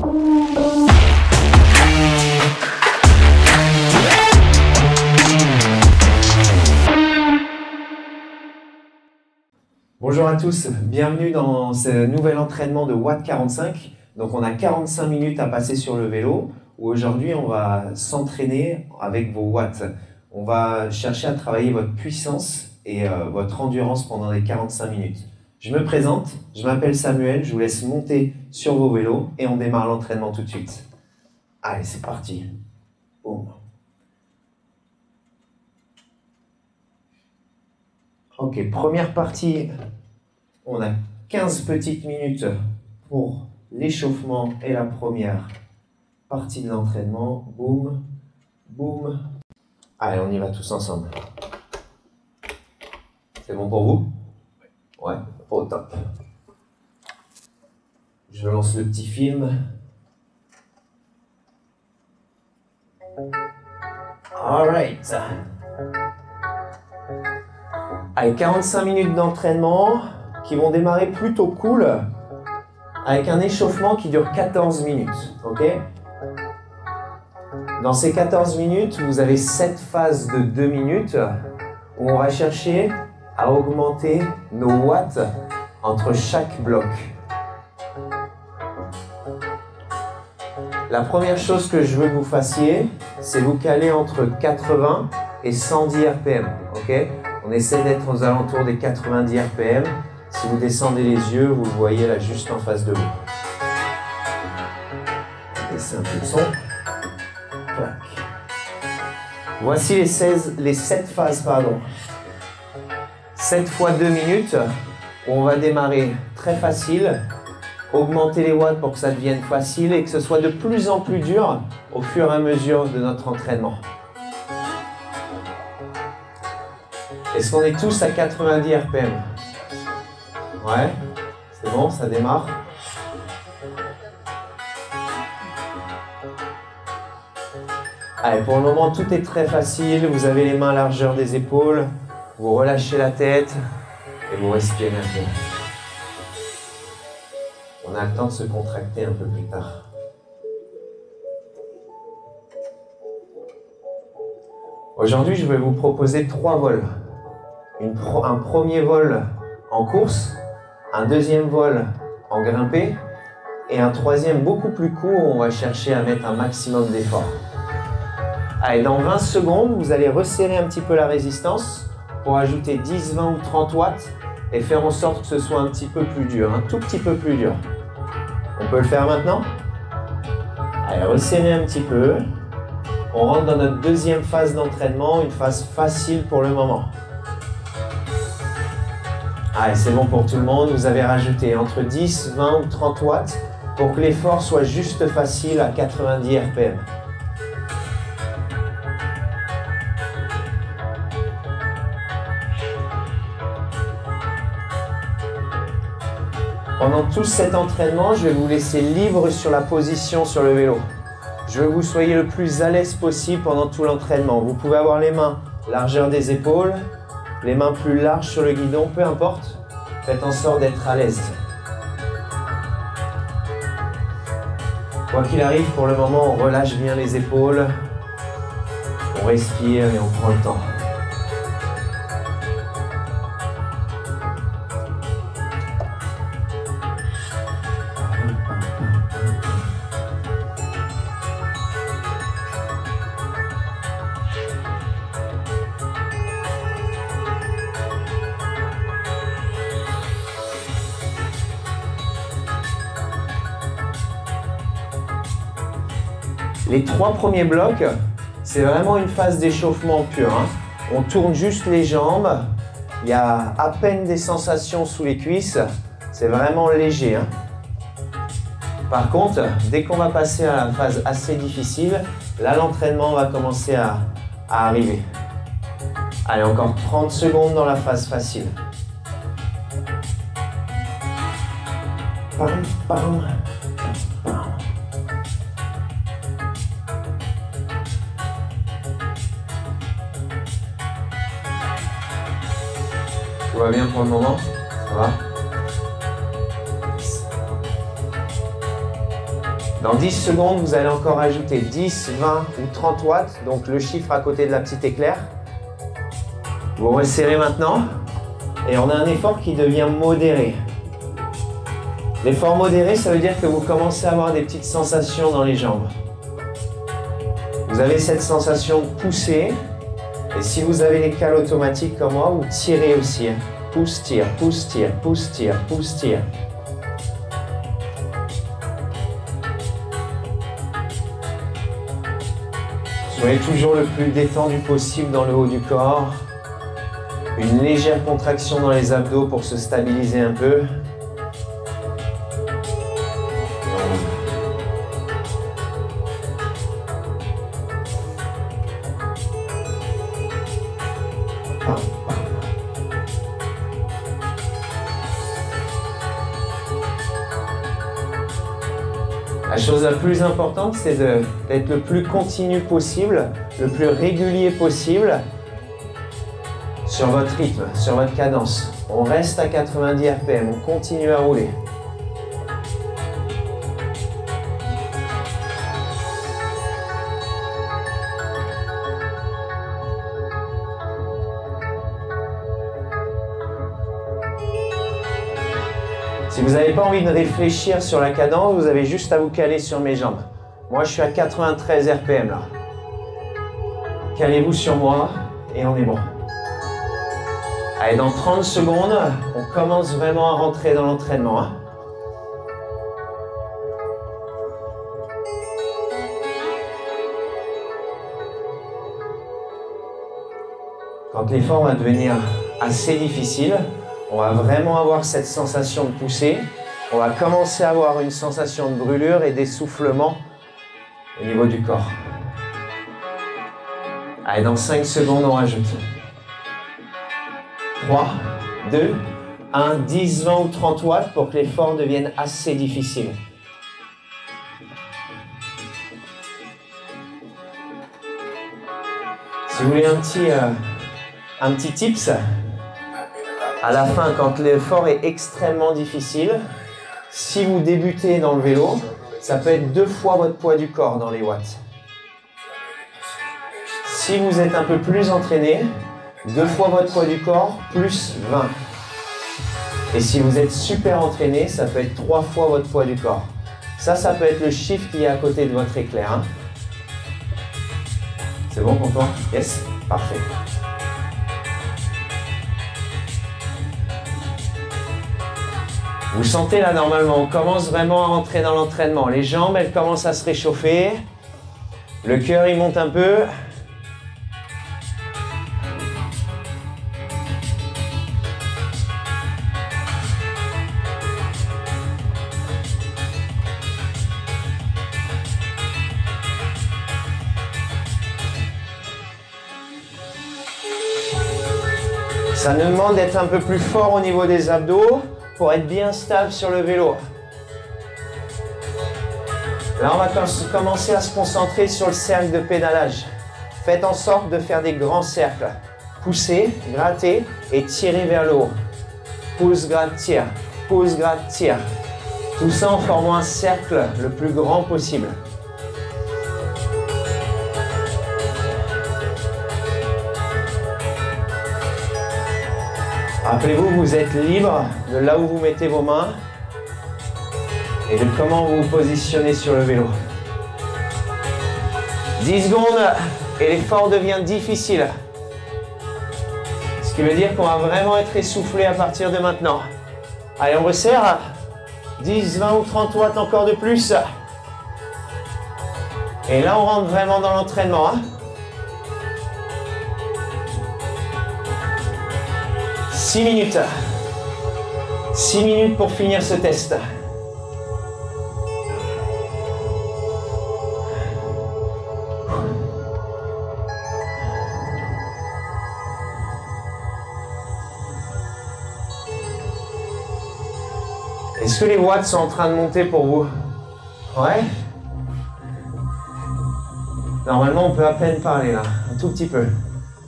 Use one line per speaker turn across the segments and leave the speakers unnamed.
Bonjour à tous, bienvenue dans ce nouvel entraînement de Watt 45. Donc on a 45 minutes à passer sur le vélo, où aujourd'hui on va s'entraîner avec vos watts. On va chercher à travailler votre puissance et votre endurance pendant les 45 minutes. Je me présente, je m'appelle Samuel, je vous laisse monter sur vos vélos et on démarre l'entraînement tout de suite. Allez, c'est parti. Boum. Ok, première partie, on a 15 petites minutes pour l'échauffement et la première partie de l'entraînement. Boum, boum. Allez, on y va tous ensemble. C'est bon pour vous? Ouais, au top. Je lance le petit film. Alright. Allez, 45 minutes d'entraînement qui vont démarrer plutôt cool avec un échauffement qui dure 14 minutes. Ok? Dans ces 14 minutes, vous avez 7 phases de 2 minutes où on va chercher à augmenter nos watts entre chaque bloc. La première chose que je veux que vous fassiez, c'est vous caler entre 80 et 110 RPM. Okay? On essaie d'être aux alentours des 90 RPM. Si vous descendez les yeux, vous le voyez là juste en face de vous. Baissez un peu le son. Clac. Voici les 7 phases, pardon. 7 fois 2 minutes, où on va démarrer très facile, augmenter les watts pour que ça devienne facile et que ce soit de plus en plus dur au fur et à mesure de notre entraînement. Est-ce qu'on est tous à 90 RPM? Ouais, c'est bon, ça démarre. Allez, pour le moment, tout est très facile. Vous avez les mains à largeur des épaules. Vous relâchez la tête et vous respirez un peu. On a le temps de se contracter un peu plus tard. Aujourd'hui, je vais vous proposer 3 vols. Un premier vol en course, un deuxième vol en grimpé et un troisième beaucoup plus court où on va chercher à mettre un maximum d'effort. Allez, dans 20 secondes, vous allez resserrer un petit peu la résistance pour ajouter 10, 20 ou 30 watts et faire en sorte que ce soit un petit peu plus dur, un tout petit peu plus dur. On peut le faire maintenant? Allez, resserrer un petit peu. On rentre dans notre deuxième phase d'entraînement, une phase facile pour le moment. Allez, c'est bon pour tout le monde. Vous avez rajouté entre 10, 20 ou 30 watts pour que l'effort soit juste facile à 90 RPM. Pendant tout cet entraînement, je vais vous laisser libre sur la position sur le vélo. Je veux que vous soyez le plus à l'aise possible pendant tout l'entraînement. Vous pouvez avoir les mains largeur des épaules, les mains plus larges sur le guidon, peu importe. Faites en sorte d'être à l'aise. Quoi qu'il arrive, pour le moment, on relâche bien les épaules. On respire et on prend le temps. Les 3 premiers blocs, c'est vraiment une phase d'échauffement pur. On tourne juste les jambes, il y a à peine des sensations sous les cuisses, c'est vraiment léger. Par contre, dès qu'on va passer à la phase assez difficile, là l'entraînement va commencer à arriver. Allez, encore 30 secondes dans la phase facile. Pam, pam. Tout va bien pour le moment? Ça va? Dans 10 secondes, vous allez encore ajouter 10, 20 ou 30 watts, donc le chiffre à côté de la petite éclair. Vous resserrez maintenant et on a un effort qui devient modéré. L'effort modéré, ça veut dire que vous commencez à avoir des petites sensations dans les jambes. Vous avez cette sensation de pousser et si vous avez les cales automatiques comme moi, vous tirez aussi. Pousse, tire, pousse, tire, pousse, tire, pousse, tire. Soyez toujours le plus détendu possible dans le haut du corps. Une légère contraction dans les abdos pour se stabiliser un peu. La chose la plus importante, c'est d'être le plus continu possible, le plus régulier possible sur votre rythme, sur votre cadence. On reste à 90 RPM, on continue à rouler. Si vous n'avez pas envie de réfléchir sur la cadence, vous avez juste à vous caler sur mes jambes. Moi, je suis à 93 RPM là. Calez-vous sur moi et on est bon. Allez, dans 30 secondes, on commence vraiment à rentrer dans l'entraînement. Hein. Quand l'effort va devenir assez difficile, on va vraiment avoir cette sensation de pousser. On va commencer à avoir une sensation de brûlure et d'essoufflement au niveau du corps. Allez, dans 5 secondes, on rajoute. 3, 2, 1, 10, 20 ou 30 watts pour que l'effort devienne assez difficile. Si vous voulez un petit tips, à la fin, quand l'effort est extrêmement difficile, si vous débutez dans le vélo, ça peut être 2 fois votre poids du corps dans les watts. Si vous êtes un peu plus entraîné, 2 fois votre poids du corps plus 20. Et si vous êtes super entraîné, ça peut être 3 fois votre poids du corps. Ça peut être le chiffre qui est à côté de votre éclair. Hein. C'est bon pour toi? Yes? Parfait. Vous sentez là normalement, on commence vraiment à rentrer dans l'entraînement. Les jambes, elles commencent à se réchauffer. Le cœur, il monte un peu. Ça nous demande d'être un peu plus fort au niveau des abdos pour être bien stable sur le vélo. Là, on va commencer à se concentrer sur le cercle de pédalage. Faites en sorte de faire des grands cercles. Poussez, grattez et tirez vers le haut. Pousse, gratte, tire. Pousse, gratte, tire. Tout ça en formant un cercle le plus grand possible. Rappelez-vous, vous êtes libre de là où vous mettez vos mains et de comment vous vous positionnez sur le vélo. 10 secondes et l'effort devient difficile. Ce qui veut dire qu'on va vraiment être essoufflé à partir de maintenant. Allez, on resserre. 10, 20 ou 30 watts encore de plus. Et là, on rentre vraiment dans l'entraînement. Hein. 6 minutes. 6 minutes pour finir ce test. Est-ce que les watts sont en train de monter pour vous? Ouais? Normalement, on peut à peine parler là, un tout petit peu.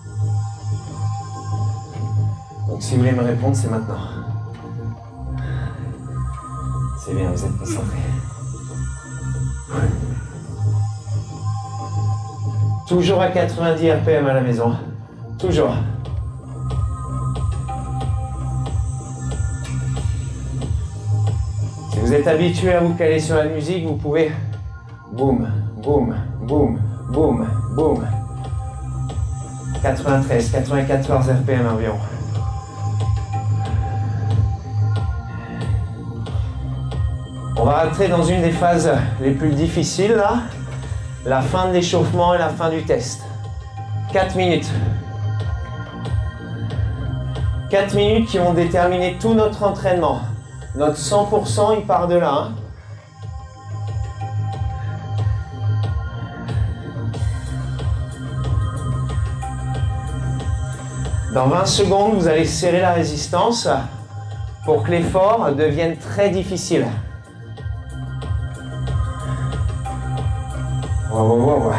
Donc si vous voulez me répondre, c'est maintenant. C'est bien, vous êtes concentrés. Toujours à 90 RPM à la maison. Toujours. Si vous êtes habitué à vous caler sur la musique, vous pouvez boum, boum, boum, boum, boum. 93, 94 RPM environ. On va rentrer dans une des phases les plus difficiles là. La fin de l'échauffement et la fin du test. 4 minutes. 4 minutes qui vont déterminer tout notre entraînement. Notre 100%, il part de là. Hein. Dans 20 secondes, vous allez serrer la résistance pour que l'effort devienne très difficile. Wow.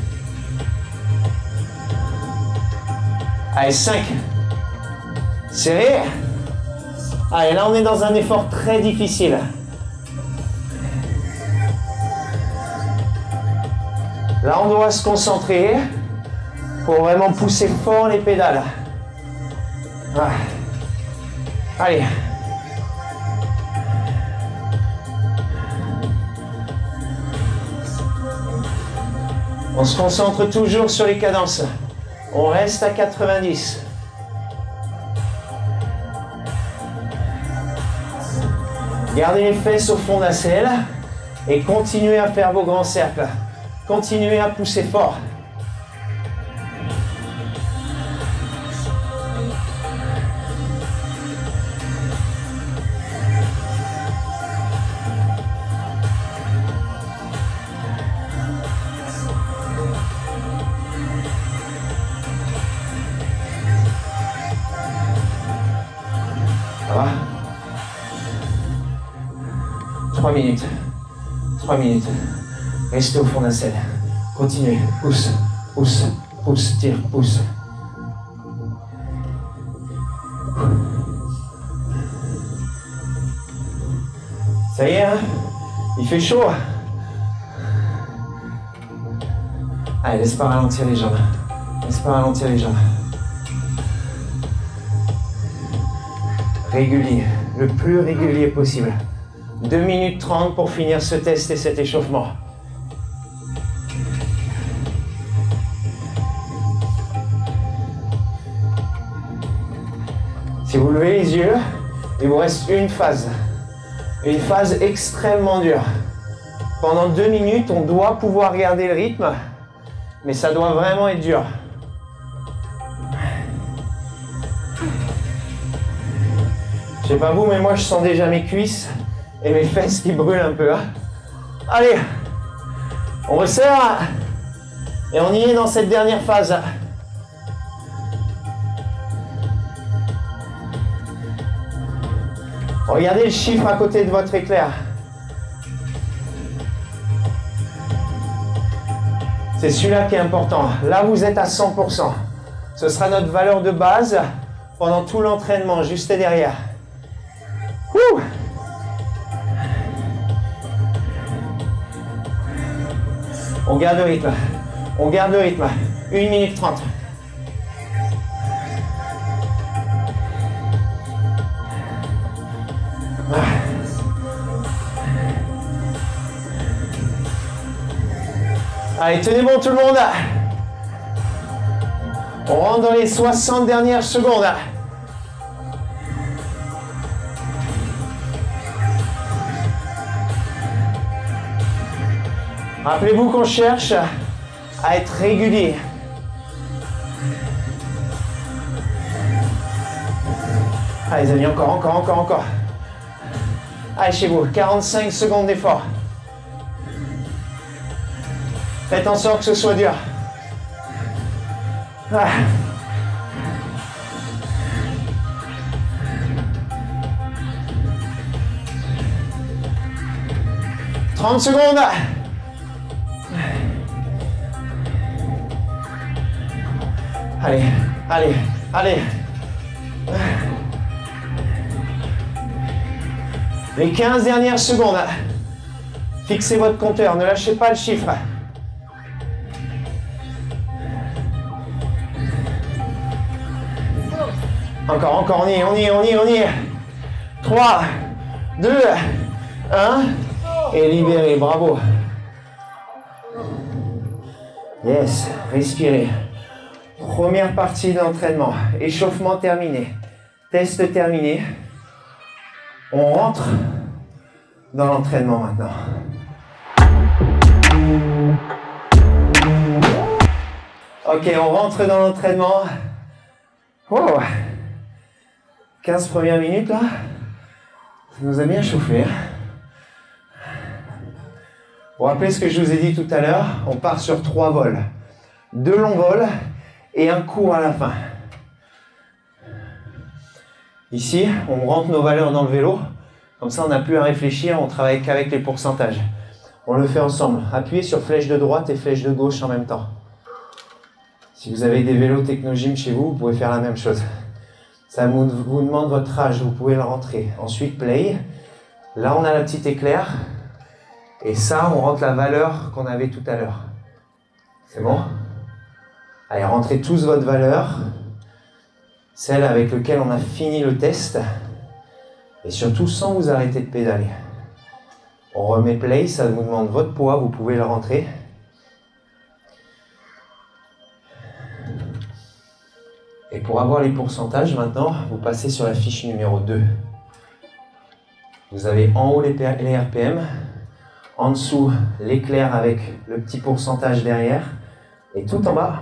Allez, 5. Serré. Allez, là on est dans un effort très difficile. Là on doit se concentrer pour vraiment pousser fort les pédales. Ah. Allez. On se concentre toujours sur les cadences. On reste à 90. Gardez les fesses au fond de la selle et continuez à faire vos grands cercles. Continuez à pousser fort. Ça va ? 3 minutes. 3 minutes. Restez au fond de la selle. Continuez. Pousse, pousse, pousse, tire, pousse. Ça y est, hein? Il fait chaud. Allez, laisse pas ralentir les jambes. Laisse pas ralentir les jambes. Régulier, le plus régulier possible. 2 minutes 30 pour finir ce test et cet échauffement. Si vous levez les yeux, il vous reste une phase extrêmement dure. Pendant 2 minutes, on doit pouvoir garder le rythme, mais ça doit vraiment être dur. Je sais pas vous, mais moi je sens déjà mes cuisses et mes fesses qui brûlent un peu. Hein. Allez, on resserre et on y est dans cette dernière phase. Regardez le chiffre à côté de votre éclair. C'est celui-là qui est important. Là, vous êtes à 100%. Ce sera notre valeur de base pendant tout l'entraînement, juste derrière. Ouh. On garde le rythme. On garde le rythme. 1 minute 30. Allez, tenez bon tout le monde. On rentre dans les 60 dernières secondes. Rappelez-vous qu'on cherche à être régulier. Allez les amis, encore. Allez chez vous, 45 secondes d'effort. Faites en sorte que ce soit dur. Ah. « 30 secondes. Allez. Les 15 dernières secondes. Fixez votre compteur, ne lâchez pas le chiffre. Encore, encore, on y est. 3, 2, 1. Et libérez, bravo. Yes, respirez. Première partie de l'entraînement. Échauffement terminé. Test terminé. On rentre dans l'entraînement maintenant. Ok, on rentre dans l'entraînement. Oh, 15 premières minutes là. Ça nous a bien chauffé. Vous vous rappelez ce que je vous ai dit tout à l'heure? On part sur 3 vols. 2 longs vols et un court à la fin. Ici, on rentre nos valeurs dans le vélo. Comme ça, on n'a plus à réfléchir, on travaille qu'avec les pourcentages. On le fait ensemble. Appuyez sur flèche de droite et flèche de gauche en même temps. Si vous avez des vélos Technogym chez vous, vous pouvez faire la même chose. Ça vous demande votre âge, vous pouvez le rentrer. Ensuite, play. Là, on a la petite éclair. Et ça, on rentre la valeur qu'on avait tout à l'heure. C'est bon? Allez, rentrez tous votre valeur. Celle avec laquelle on a fini le test. Et surtout, sans vous arrêter de pédaler. On remet play, ça vous demande votre poids, vous pouvez le rentrer. Et pour avoir les pourcentages, maintenant, vous passez sur la fiche numéro 2. Vous avez en haut les RPM, en dessous l'éclair avec le petit pourcentage derrière, et tout en bas,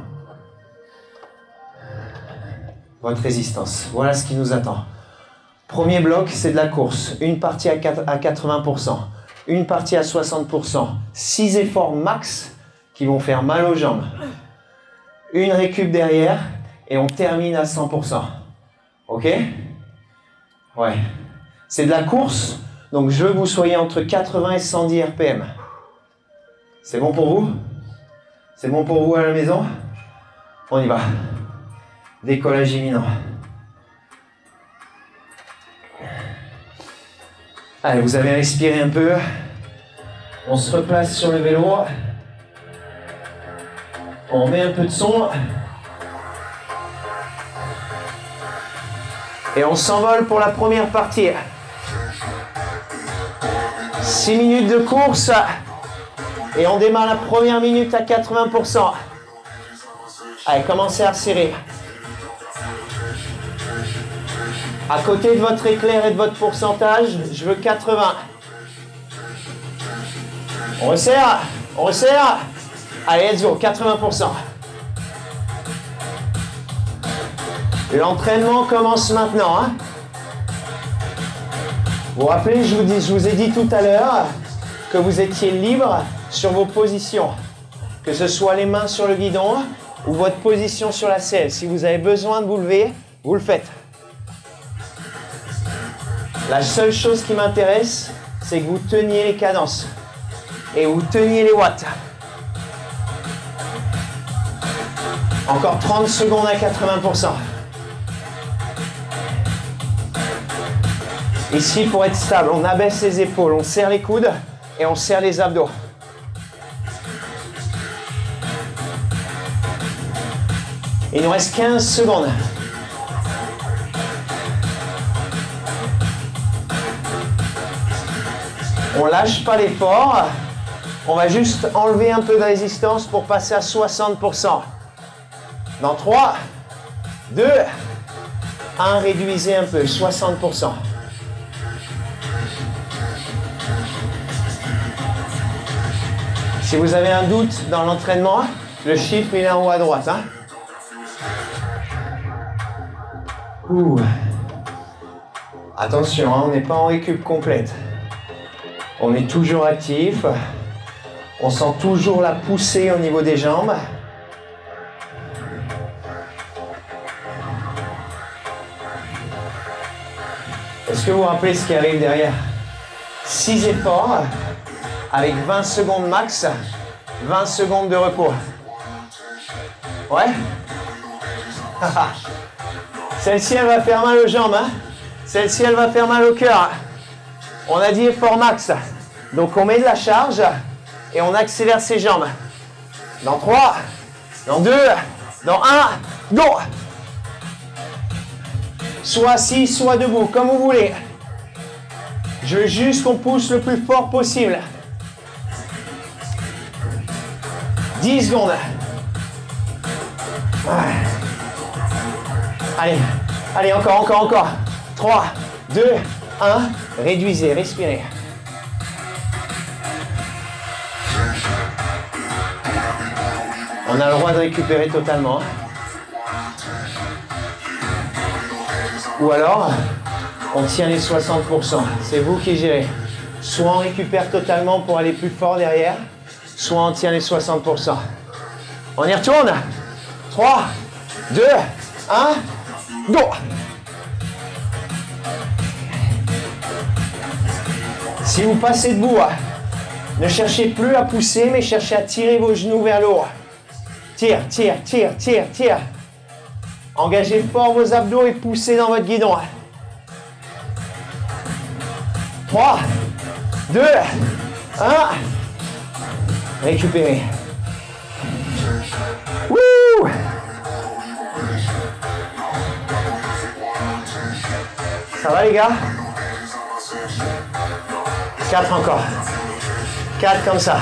votre résistance. Voilà ce qui nous attend. Premier bloc, c'est de la course. Une partie à 80%, une partie à 60%. 6 efforts max qui vont faire mal aux jambes. Une récup derrière et on termine à 100%. Ok? Ouais. C'est de la course, donc je veux que vous soyez entre 80 et 110 RPM. C'est bon pour vous? C'est bon pour vous à la maison? On y va. Décollage imminent. Allez, vous avez respiré un peu. On se replace sur le vélo. On met un peu de son. Et on s'envole pour la première partie. 6 minutes de course. Et on démarre la première minute à 80%. Allez, commencez à serrer. À côté de votre éclair et de votre pourcentage, je veux 80. On resserre, on resserre. Allez, let's go, 80%. L'entraînement commence maintenant. Hein. Vous vous rappelez, je vous ai dit tout à l'heure que vous étiez libre sur vos positions. Que ce soit les mains sur le guidon ou votre position sur la selle. Si vous avez besoin de vous lever, vous le faites. La seule chose qui m'intéresse, c'est que vous teniez les cadences et vous teniez les watts. Encore 30 secondes à 80%. Ici, pour être stable, on abaisse les épaules, on serre les coudes et on serre les abdos. Il nous reste 15 secondes. On lâche pas l'effort. On va juste enlever un peu de résistance pour passer à 60%. Dans 3, 2, 1, réduisez un peu, 60%. Si vous avez un doute dans l'entraînement, le chiffre il est en haut à droite. Hein. Ouh. Attention, hein, on n'est pas en récup complète. On est toujours actif. On sent toujours la poussée au niveau des jambes. Est-ce que vous vous rappelez ce qui arrive derrière? 6 efforts avec 20 secondes max, 20 secondes de repos. Ouais? Celle-ci, elle va faire mal aux jambes. Hein? Celle-ci, elle va faire mal au cœur. On a dit effort max. Donc, on met de la charge et on accélère ses jambes. Dans 3, dans 2, dans 1, go! soit assis, soit debout, comme vous voulez. Je veux juste qu'on pousse le plus fort possible. 10 secondes. Ouais. Allez, allez, encore. 3, 2, 1. Réduisez, respirez. On a le droit de récupérer totalement. Ou alors, on tient les 60%. C'est vous qui gérez. Soit on récupère totalement pour aller plus fort derrière, soit on tient les 60%. On y retourne. 3, 2, 1, go! Si vous passez debout, ne cherchez plus à pousser, mais cherchez à tirer vos genoux vers le haut. Tire. Engagez fort vos abdos et poussez dans votre guidon. 3, 2, 1. Récupérez. Wouh! Ça va les gars? 4 encore. 4 comme ça.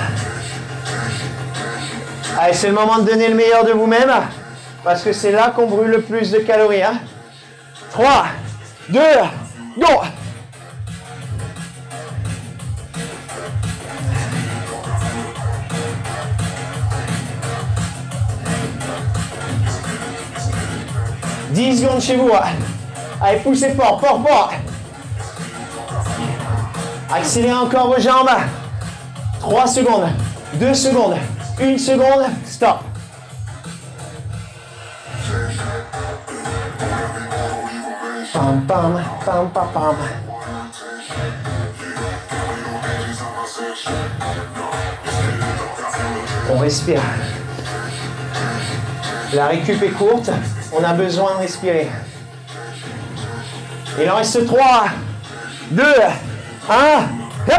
Allez, c'est le moment de donner le meilleur de vous-même, parce que c'est là qu'on brûle le plus de calories. 3, 2, go! « 10 secondes chez vous. Allez, poussez fort. Accélérez encore vos jambes. 3 secondes, 2 secondes, 1 seconde, stop. Pam. On respire. La récup est courte, on a besoin de respirer. Il en reste 3, 2, 1, hop.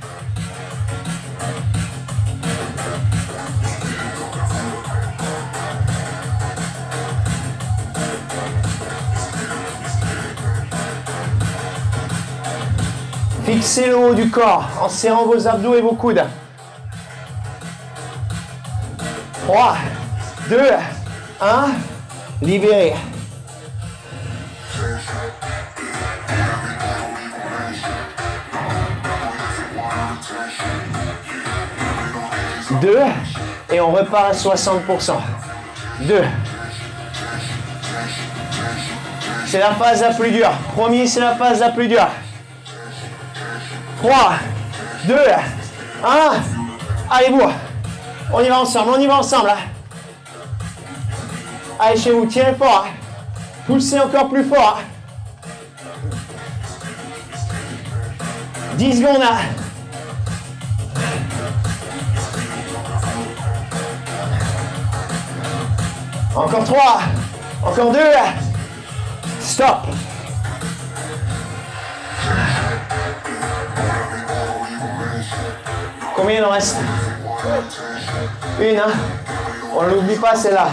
Fixez le haut du corps en serrant vos abdos et vos coudes. 3, 2, 1, libérez. Deux, et on repart à 60%. 2. C'est la phase la plus dure. Premier, c'est la phase la plus dure. 3, 2, 1. Allez-vous. On y va ensemble. Allez, chez vous, tirez fort. Poussez encore plus fort. 10 secondes. Encore 3. Encore 2. Stop. Combien il en reste? Une, hein? On ne l'oublie pas, celle-là.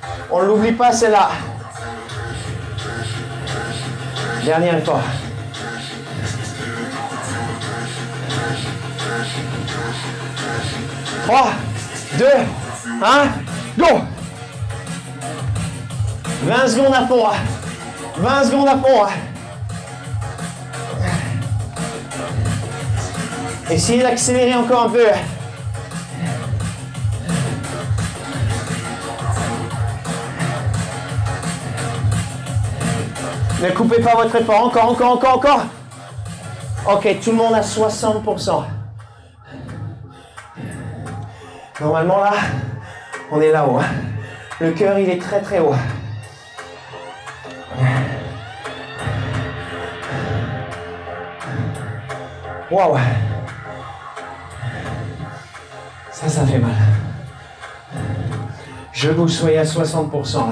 Dernier effort. 3, 2, 1, go! 20 secondes à fond. 20 secondes à fond. Essayez d'accélérer encore un peu. Ne coupez pas votre effort. Encore. Ok, tout le monde à 60%. Normalement là, on est là-haut. Le cœur, il est très très haut. Waouh! Ça fait mal. Je veux que vous soyez à 60% là.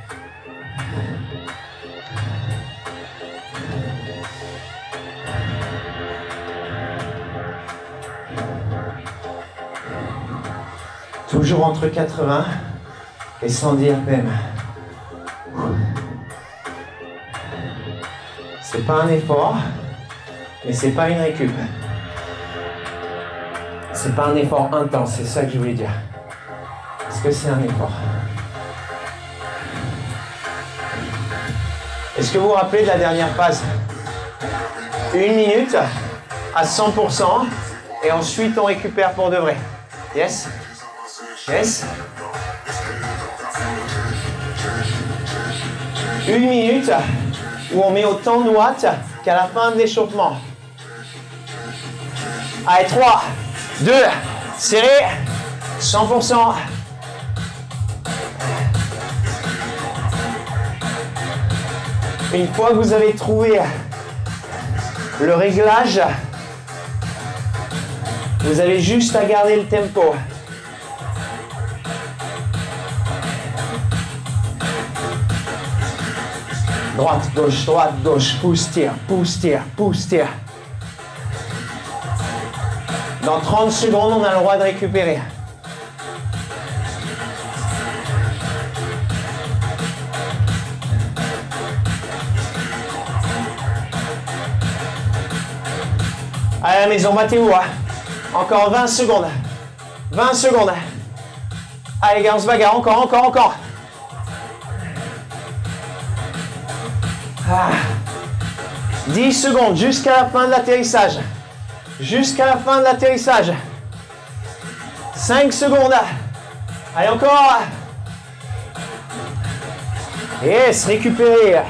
Toujours entre 80 et 110 RPM. C'est pas un effort, mais c'est pas une récup. C'est pas un effort intense, c'est ça que je voulais dire. Est-ce que c'est un effort? Est-ce que vous vous rappelez de la dernière phase? 1 minute à 100% et ensuite on récupère pour de vrai. Yes? Yes? 1 minute où on met autant de watts qu'à la fin de l'échauffement. Allez, 3, 2, serré, 100%. Une fois que vous avez trouvé le réglage, vous avez juste à garder le tempo. Droite, gauche, pousse, tire, pousse, tire, pousse, tire. Dans 30 secondes, on a le droit de récupérer. Allez, à la maison, battez-vous. Hein. Encore 20 secondes. 20 secondes. Allez, les gars, on se bagarre. Encore. Ah. 10 secondes jusqu'à la fin de l'atterrissage. Jusqu'à la fin de l'atterrissage. 5 secondes. Allez, encore. Yes, récupérer.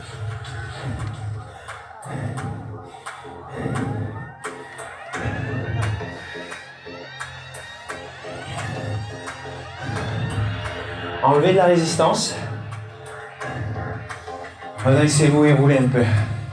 Enlevez de la résistance. Redressez-vous et roulez un peu.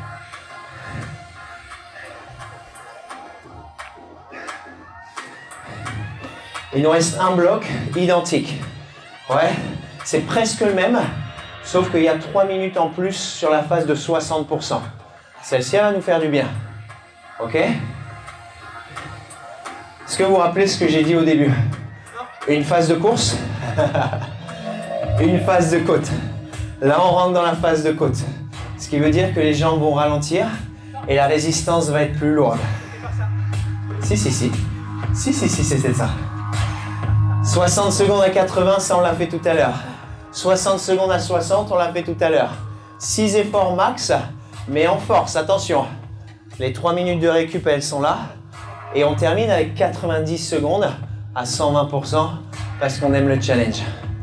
Il nous reste un bloc identique. Ouais, c'est presque le même, sauf qu'il y a 3 minutes en plus sur la phase de 60%. Celle-ci, elle va nous faire du bien. Ok? Est-ce que vous vous rappelez ce que j'ai dit au début? Une phase de course, une phase de côte. Là, on rentre dans la phase de côte. Ce qui veut dire que les jambes vont ralentir et la résistance va être plus lourde. Si, c'était ça. 60 secondes à 80, ça on l'a fait tout à l'heure. 60 secondes à 60, on l'a fait tout à l'heure. 6 efforts max, mais en force, attention. Les 3 minutes de récup, elles sont là. Et on termine avec 90 secondes à 120% parce qu'on aime le challenge.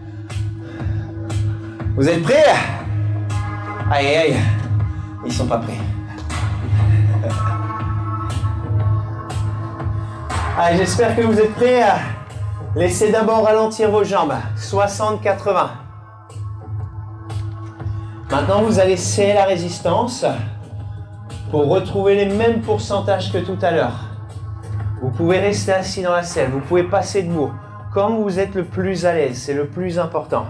Vous êtes prêts? Aïe, ils sont pas prêts. Allez, j'espère que vous êtes prêts. Laissez d'abord ralentir vos jambes. 60-80. Maintenant, vous allez serrer la résistance pour retrouver les mêmes pourcentages que tout à l'heure. Vous pouvez rester assis dans la selle, vous pouvez passer debout. Comme vous êtes le plus à l'aise, c'est le plus important.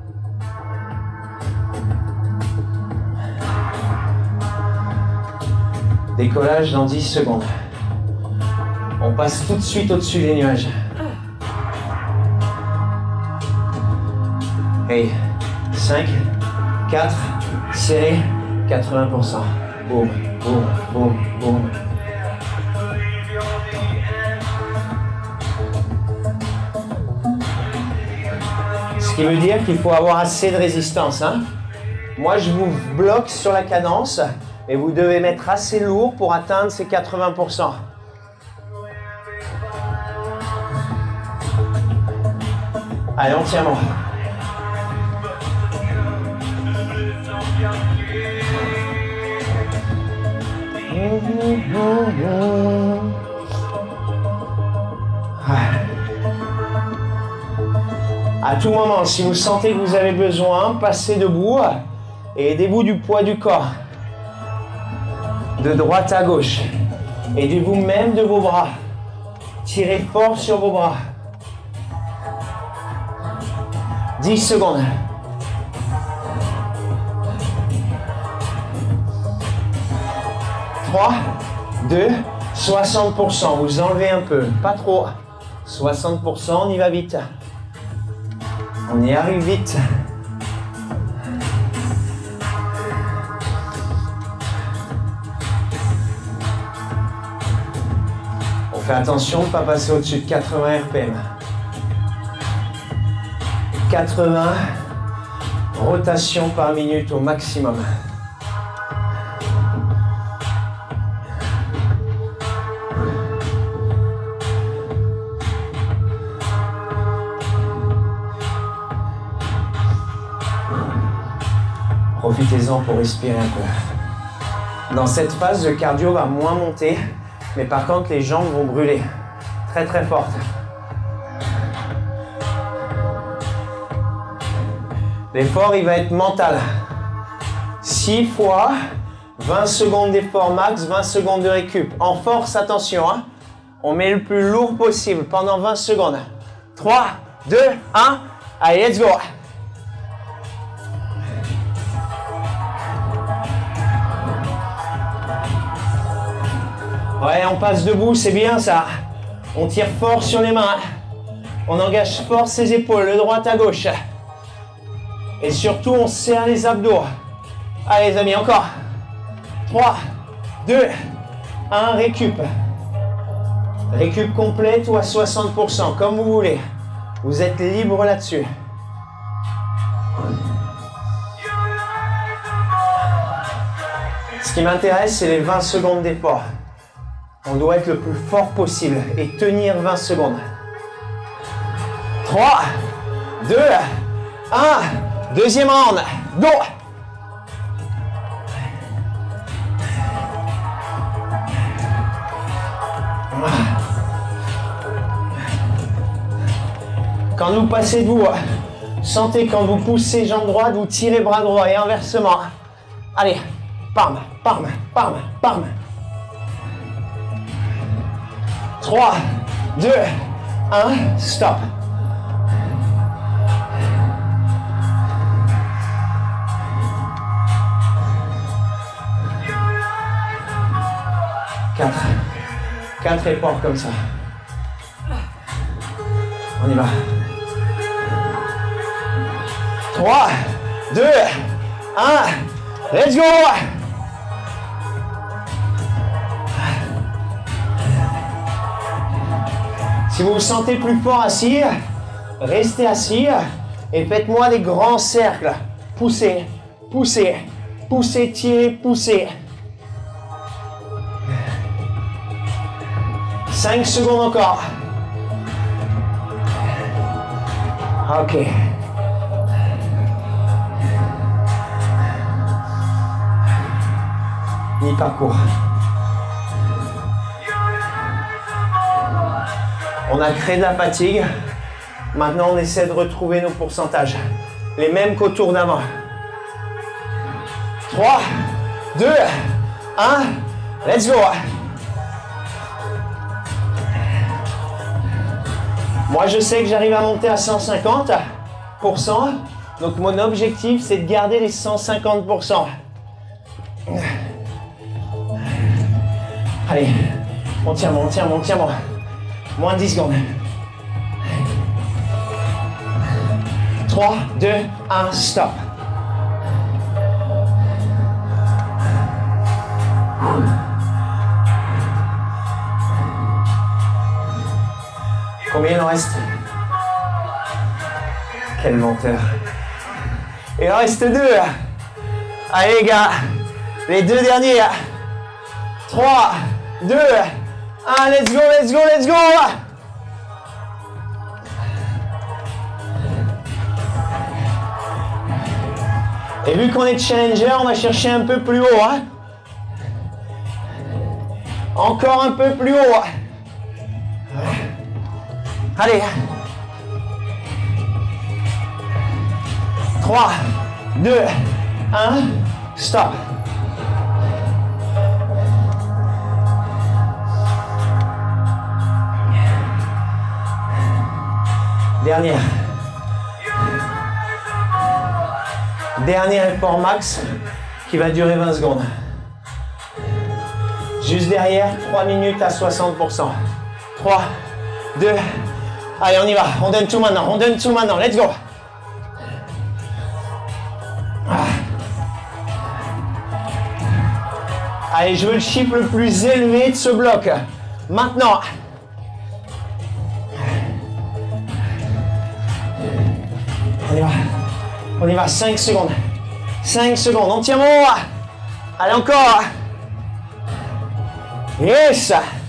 Décollage dans 10 secondes. On passe tout de suite au-dessus des nuages. Et 5, 4, serré, 80%. Boum, boum, boum, boum. Ce qui veut dire qu'il faut avoir assez de résistance. Hein? Moi, je vous bloque sur la cadence et vous devez mettre assez lourd pour atteindre ces 80%. Allez, entièrement. À tout moment, si vous sentez que vous avez besoin, passez debout et aidez-vous du poids du corps. De droite à gauche. Aidez-vous même de vos bras. Tirez fort sur vos bras. 10 secondes. 3, 2, 60%. Vous enlevez un peu, pas trop. 60%, on y va vite. On y arrive vite. fait attention de ne pas passer au-dessus de 80 RPM. 80 rotations par minute au maximum. Profitez-en pour respirer un peu. Dans cette phase, le cardio va moins monter, mais par contre, les jambes vont brûler très très fortes. L'effort, il va être mental. 6 fois 20 secondes d'effort max, 20 secondes de récup. En force, attention, hein. On met le plus lourd possible pendant 20 secondes. 3, 2, 1. Allez, let's go. Ouais, on passe debout, c'est bien ça. On tire fort sur les mains. On engage fort ses épaules, de droite à gauche. Et surtout, on serre les abdos. Allez les amis, encore. 3, 2, 1, récup. Récup complète ou à 60%, comme vous voulez. Vous êtes libre là-dessus. Ce qui m'intéresse, c'est les 20 secondes d'effort. On doit être le plus fort possible et tenir 20 secondes. 3, 2, 1. Deuxième round. Go! Quand vous passez debout, sentez quand vous poussez jambe droite, vous tirez bras droit et inversement. Allez, pam, pam, pam, pam. 3, 2, 1, stop. Quatre efforts comme ça. On y va. 3, 2, 1, let's go! Si vous vous sentez plus fort assis, restez assis et faites-moi des grands cercles. Poussez, poussez, poussez, tirez, poussez. 5 secondes encore. Ok. Mi-parcours. On a créé de la fatigue. Maintenant, on essaie de retrouver nos pourcentages. Les mêmes qu'au tour d'avant. 3, 2, 1, let's go! Moi, je sais que j'arrive à monter à 150%. Donc, mon objectif, c'est de garder les 150%. Allez, on tient bon, on tient bon, on tient bon. Moins de 10 secondes. 3, 2, 1, stop. Combien il en reste? Quel menteur. Il en reste 2. Allez les gars, les 2 derniers. 3, 2, 1, let's go, let's go, let's go! Et vu qu'on est challenger, on va chercher un peu plus haut. Hein? Encore un peu plus haut. Allez. 3, 2, 1, stop. Dernière. Dernier effort max qui va durer 20 secondes. Juste derrière, 3 minutes à 60%. 3, 2, allez, on y va. On donne tout maintenant. On donne tout maintenant. Let's go. Allez, je veux le chiffre le plus élevé de ce bloc. Maintenant, On y va. On y va, 5 secondes. 5 secondes, on tient bon. Allez, encore. Yes.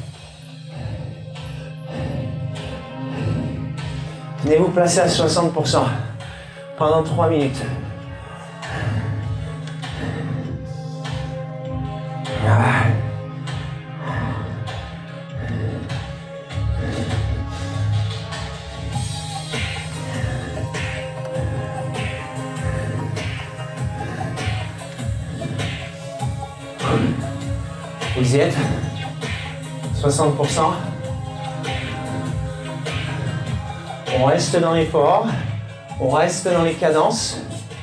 Venez vous placer à 60% pendant 3 minutes. Vous y êtes? 60%. On reste dans l'effort. On reste dans les cadences.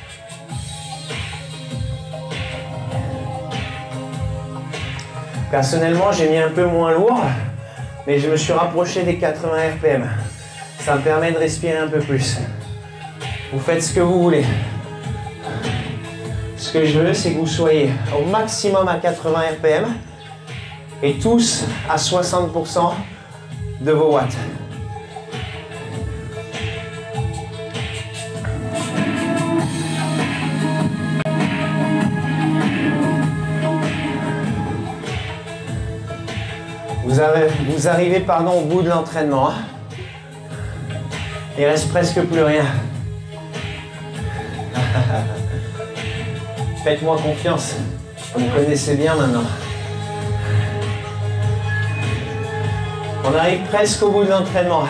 Personnellement, j'ai mis un peu moins lourd, mais je me suis rapproché des 80 RPM. Ça me permet de respirer un peu plus. Vous faites ce que vous voulez. Ce que je veux, c'est que vous soyez au maximum à 80 RPM et tous à 60% de vos watts. Vous arrivez au bout de l'entraînement. Il reste presque plus rien. Faites-moi confiance. Vous me connaissez bien maintenant. On arrive presque au bout de l'entraînement.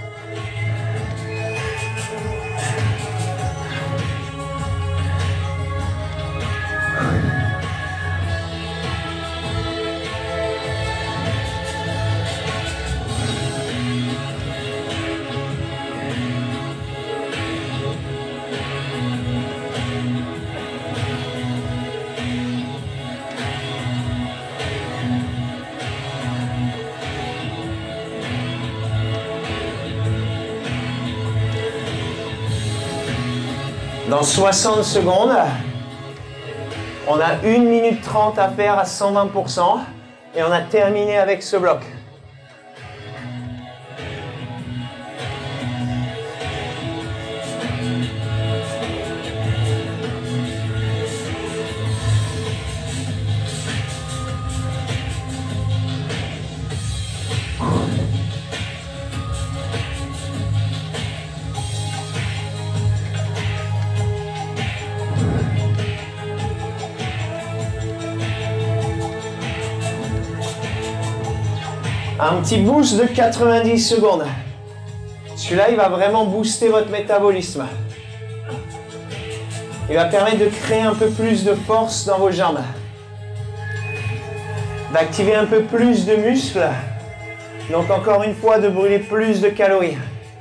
Dans 60 secondes, on a 1 minute 30 à faire à 120% et on a terminé avec ce bloc. Un petit boost de 90 secondes. Celui-là, il va vraiment booster votre métabolisme. Il va permettre de créer un peu plus de force dans vos jambes. D'activer un peu plus de muscles. Donc encore une fois, de brûler plus de calories.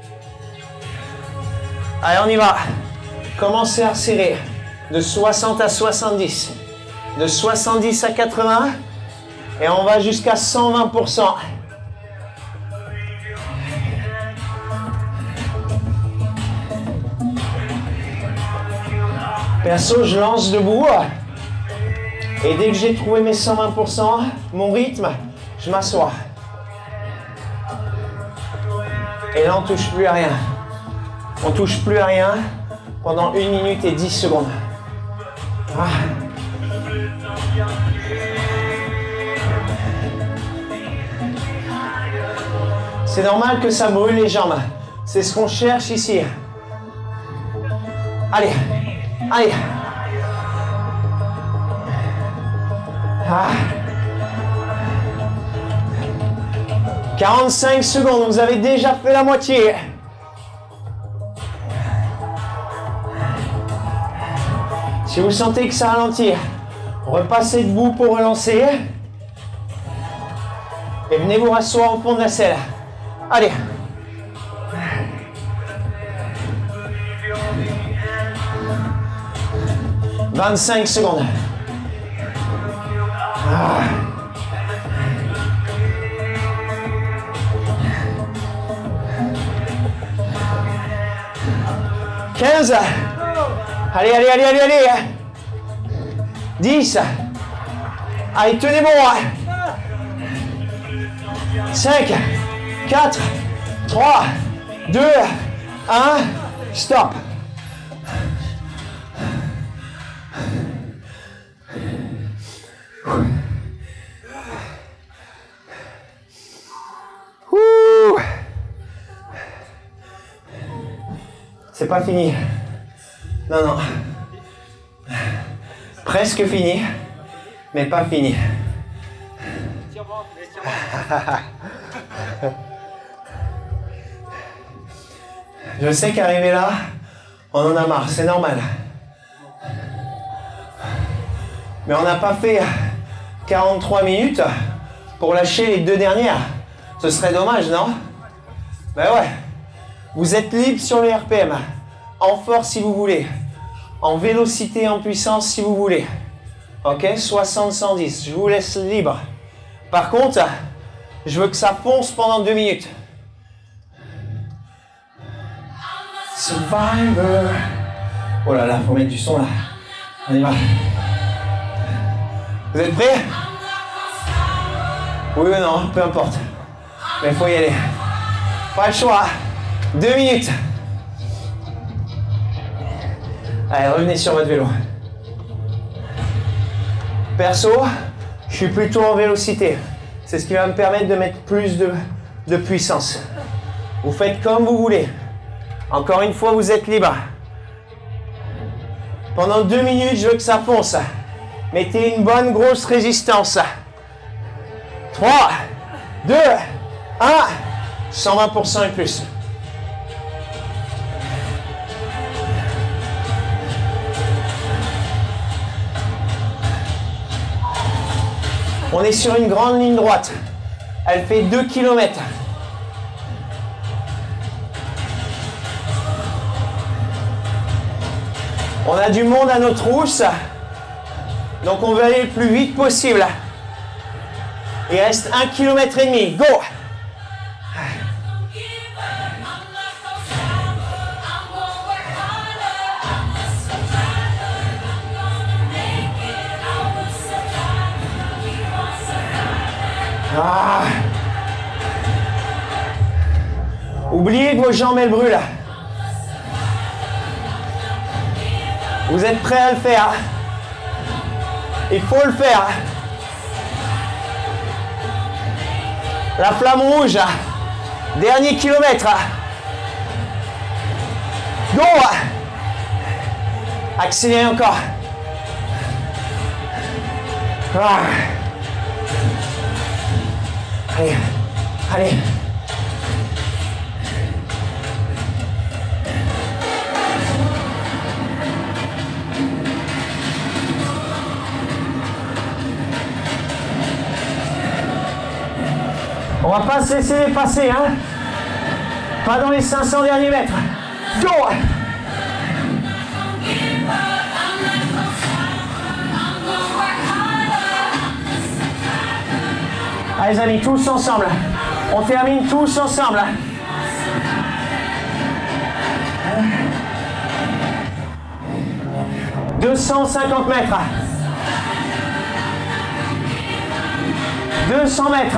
Allez, on y va. Commencez à resserrer. De 60 à 70. De 70 à 80. Et on va jusqu'à 120%. Perso, je lance debout. Et dès que j'ai trouvé mes 120%, mon rythme, je m'assois. Et là, on ne touche plus à rien. On ne touche plus à rien pendant 1 minute et 10 secondes. Ah. C'est normal que ça brûle les jambes. C'est ce qu'on cherche ici. Allez. Allez. Ah. 45 secondes, vous avez déjà fait la moitié. Si vous sentez que ça ralentit, repassez debout pour relancer. Et venez vous rasseoir au fond de la selle. Allez. « 25 secondes. Ah. 15. Allez, allez, allez, allez, allez. 10. Allez, tenez bon. 5, 4, 3, 2, 1. Stop. C'est pas fini. Non, non. Presque fini, mais pas fini. Je sais qu'arriver là, on en a marre, c'est normal. Mais on n'a pas fait 43 minutes pour lâcher les 2 dernières. Ce serait dommage, non? Ben ouais. Vous êtes libre sur les RPM. En force si vous voulez. En vélocité, en puissance si vous voulez. Ok? 60-110. Je vous laisse libre. Par contre, je veux que ça fonce pendant 2 minutes. Survivor. Oh là là, faut mettre du son là. On y va. Vous êtes prêts? Oui ou non, peu importe. Mais il faut y aller. Pas le choix. 2 minutes. Allez, revenez sur votre vélo. Perso, je suis plutôt en vélocité. C'est ce qui va me permettre de mettre plus de puissance. Vous faites comme vous voulez. Encore une fois, vous êtes libre. Pendant 2 minutes, je veux que ça fonce. Mettez une bonne grosse résistance. 3, 2, 1, 120% et plus. On est sur une grande ligne droite. Elle fait 2 km. On a du monde à nos trousses. Donc on veut aller le plus vite possible. Il reste 1,5 km. Go! Ah. Oubliez que vos jambes elles brûlent. Vous êtes prêts à le faire? Il faut le faire. La flamme rouge. Dernier kilomètre. Go! Accélérez encore. Ah. Allez, allez. On va pas se laisser dépasser, hein. Pas dans les 500 derniers mètres. Go! Allez les amis, tous ensemble. On termine tous ensemble. « 250 mètres. 200 mètres.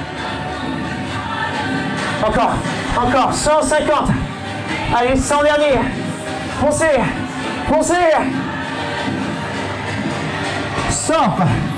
Encore. 150. Allez, 100 derniers. Foncez. Stop.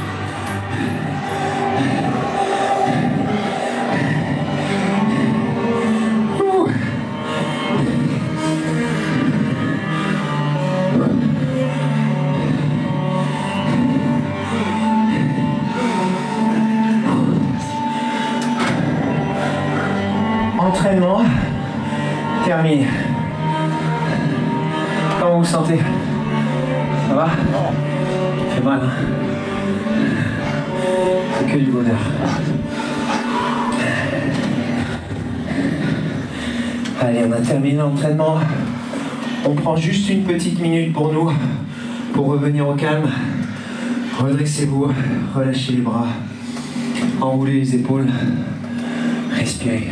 Entraînement terminé. Comment vous vous sentez? Ça va? Ça fait mal, hein? C'est que du bonheur. Allez, on a terminé l'entraînement. On prend juste une petite minute pour nous, pour revenir au calme. Redressez-vous, relâchez les bras, enroulez les épaules, respirez.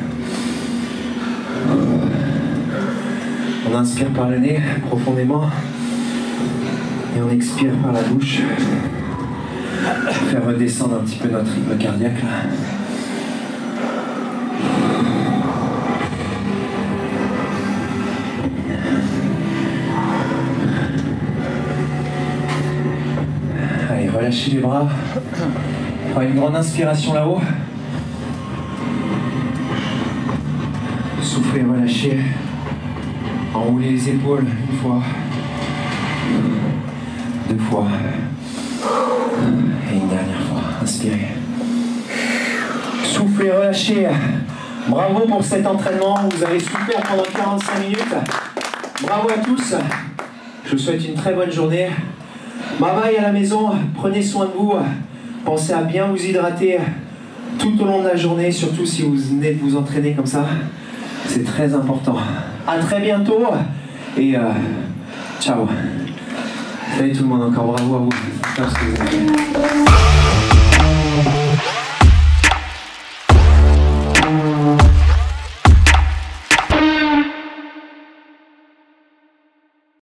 On inspire par le nez profondément et on expire par la bouche. Faire redescendre un petit peu notre rythme cardiaque là. relâcher les bras. On prend une grande inspiration là-haut. Soufflez, relâchez. Enroulez les épaules une fois. 2 fois. Et une dernière fois. Inspirez. Soufflez, relâchez. Bravo pour cet entraînement. Vous avez souffert pendant 45 minutes. Bravo à tous. Je vous souhaite une très bonne journée. Bye bye à la maison. Prenez soin de vous. Pensez à bien vous hydrater tout au long de la journée, surtout si vous venez de vous entraîner comme ça. C'est très important. À très bientôt. Et ciao. Salut tout le monde, encore bravo à vous. Merci.